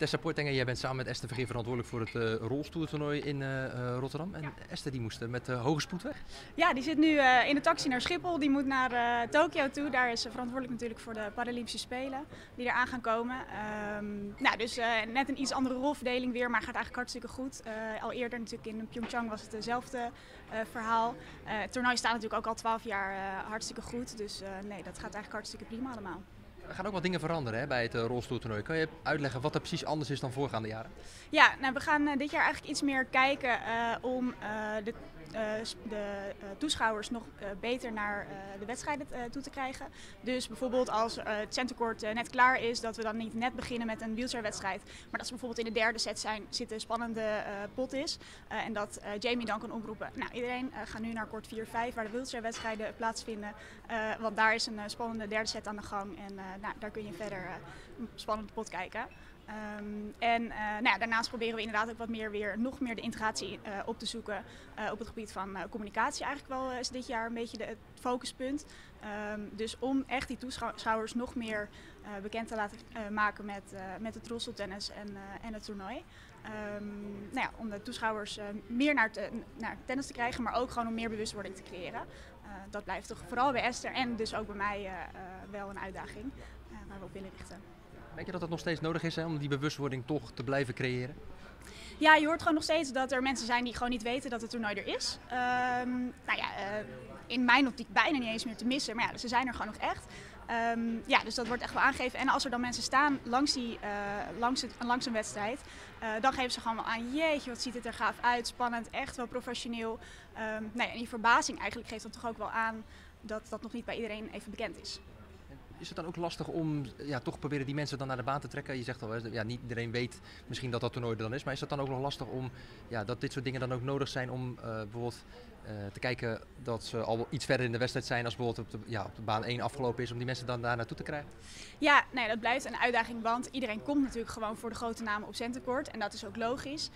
Tessa Portengen, jij bent samen met Esther Vergeer verantwoordelijk voor het rolstoeltoernooi in Rotterdam. En Esther die moest met hoge spoed weg. Ja, die zit nu in de taxi naar Schiphol. Die moet naar Tokio toe. Daar is ze verantwoordelijk natuurlijk voor de Paralympische Spelen die eraan gaan komen. Dus net een iets andere rolverdeling weer, maar gaat eigenlijk hartstikke goed. Al eerder natuurlijk in Pyeongchang was het hetzelfde verhaal. Het toernooi staat natuurlijk ook al 12 jaar hartstikke goed. Dus nee, dat gaat eigenlijk hartstikke prima allemaal. Er gaan ook wat dingen veranderen hè, bij het rolstoeltoernooi. Kan je uitleggen wat er precies anders is dan voorgaande jaren? Ja, nou, we gaan dit jaar eigenlijk iets meer kijken om de toeschouwers nog beter naar de wedstrijden toe te krijgen. Dus bijvoorbeeld als het centercourt net klaar is, dat we dan niet net beginnen met een wheelchairwedstrijd, maar dat ze bijvoorbeeld in de derde set zitten een spannende pot is. En dat Jamie dan kan oproepen. Nou, iedereen gaat nu naar court 4-5 waar de wheelchairwedstrijden plaatsvinden. Want daar is een spannende derde set aan de gang en daar kun je verder een spannende pot kijken. Daarnaast proberen we inderdaad ook nog meer de integratie op te zoeken op het gebied van communicatie. Eigenlijk wel is dit jaar een beetje het focuspunt. Dus om echt die toeschouwers nog meer bekend te laten maken met het rolstoeltennis en het toernooi. Om de toeschouwers meer naar tennis te krijgen, maar ook gewoon om meer bewustwording te creëren. Dat blijft toch vooral bij Esther en dus ook bij mij wel een uitdaging waar we op willen richten. Denk je dat het nog steeds nodig is hè, om die bewustwording toch te blijven creëren? Ja, je hoort gewoon nog steeds dat er mensen zijn die gewoon niet weten dat het toernooi er is. In mijn optiek bijna niet eens meer te missen, maar ja, ze zijn er gewoon nog echt. Dus dat wordt echt wel aangegeven. En als er dan mensen staan langs een wedstrijd, dan geven ze gewoon wel aan, jeetje, wat ziet het er gaaf uit, spannend, echt wel professioneel. En die verbazing eigenlijk geeft dan toch ook wel aan dat dat nog niet bij iedereen even bekend is. Is het dan ook lastig om toch proberen die mensen dan naar de baan te trekken? Je zegt al, niet iedereen weet misschien dat dat toernooi er dan is. Maar is het dan ook nog lastig om dat dit soort dingen dan ook nodig zijn om bijvoorbeeld te kijken dat ze al iets verder in de wedstrijd zijn als bijvoorbeeld op de baan 1 afgelopen is, om die mensen dan daar naartoe te krijgen? Ja, nee, dat blijft een uitdaging, want iedereen komt natuurlijk gewoon voor de grote namen op centercourt en dat is ook logisch.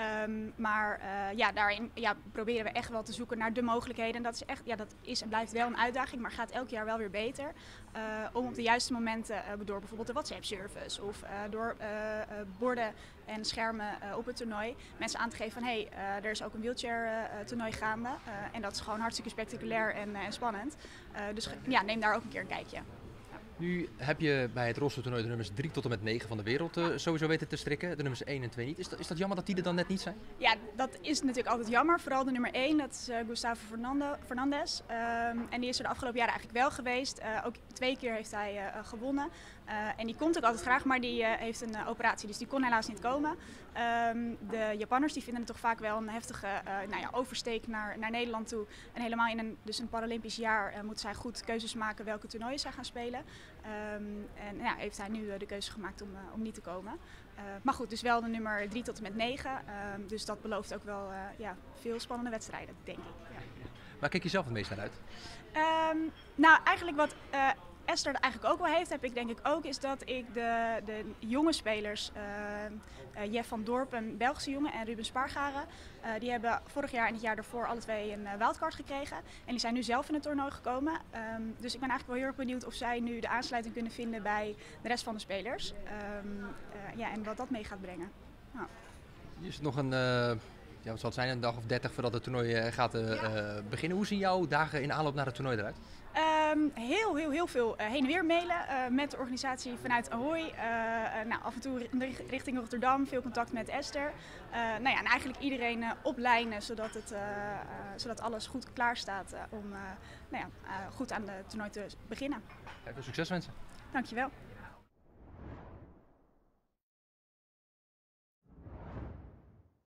Daarin proberen we echt wel te zoeken naar de mogelijkheden. En dat is en blijft wel een uitdaging, maar gaat elk jaar wel weer beter. Om op de juiste momenten door bijvoorbeeld de WhatsApp-service of door borden en schermen op het toernooi mensen aan te geven van er is ook een wheelchair-toernooi gaande. En dat is gewoon hartstikke spectaculair en spannend. Neem daar ook een keer een kijkje. Nu heb je bij het rolstoeltoernooi de nummers 3 tot en met 9 van de wereld sowieso weten te strikken. De nummers 1 en 2 niet. Is dat jammer dat die er dan net niet zijn? Ja, dat is natuurlijk altijd jammer. Vooral de nummer 1, dat is Gustavo Fernandez. En die is er de afgelopen jaren eigenlijk wel geweest. Ook 2 keer heeft hij gewonnen. En die komt ook altijd graag, maar die heeft een operatie, dus die kon helaas niet komen. De Japanners die vinden het toch vaak wel een heftige oversteek naar Nederland toe. En helemaal in een Paralympisch jaar moeten zij goed keuzes maken welke toernooien zij gaan spelen. Heeft hij nu de keuze gemaakt om niet te komen. Maar goed, dus wel de nummer 3 tot en met 9. Dus dat belooft ook wel veel spannende wedstrijden, denk ik. Ja. Waar kijk je zelf het meest naar uit? Eigenlijk wat Esther eigenlijk ook wel heeft, heb ik denk ik ook, is dat ik de jonge spelers, Jeff van Dorp, een Belgische jongen, en Ruben Spargaren, die hebben vorig jaar en het jaar daarvoor alle twee een wildcard gekregen. En die zijn nu zelf in het toernooi gekomen. Dus ik ben eigenlijk wel heel erg benieuwd of zij nu de aansluiting kunnen vinden bij de rest van de spelers. En wat dat mee gaat brengen. Nou. Is het nog wat zal het zijn, een dag of 30 voordat het toernooi gaat beginnen. Hoe zien jouw dagen in aanloop naar het toernooi eruit? Heel veel heen en weer mailen met de organisatie vanuit Ahoy. Af en toe richting Rotterdam, veel contact met Esther. En eigenlijk iedereen op lijnen, zodat alles goed klaar staat om goed aan het toernooi te beginnen. Veel succes wensen. Dankjewel.